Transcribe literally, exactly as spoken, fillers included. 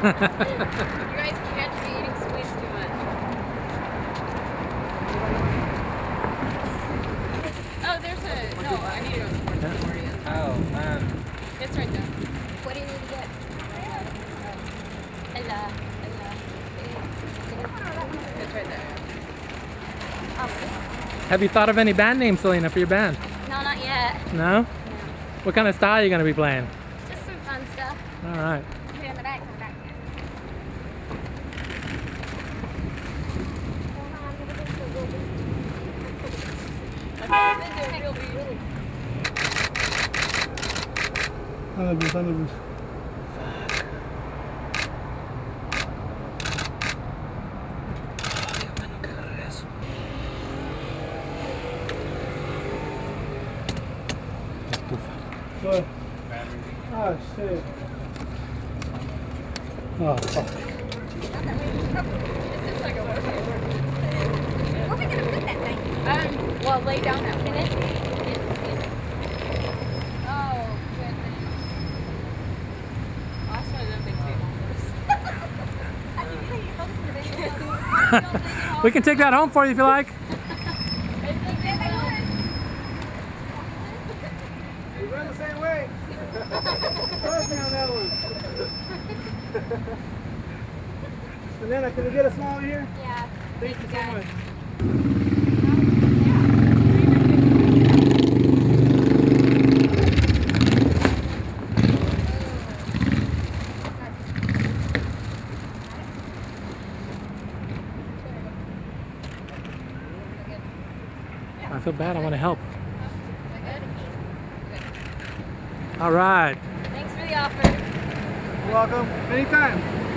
guys catch me eating sweets too much. Oh, there's a... No, I need to go support the Warriors. Oh, um... It's right there. What do you need to get? Ella. Ella. It's right there. Oh. Have you thought of any band names, Selena, for your band? No, not yet. No? What kind of style are you going to be playing? Just some fun stuff. All right. Here in the back, in the back. Anubis, Anubis. What? Oh shit. Oh fuck. This is like a workout. Where are we gonna put that thing? Um, well, lay down that minute. Oh, goodness. Oh, that's one of them big tables. We can take that home for you if you like. We run the same way. Trust me on that one. Selena, can we get a small here? Yeah. Thank you so much. I feel bad. I want to help. All right. Thanks for the offer. You're welcome. Anytime.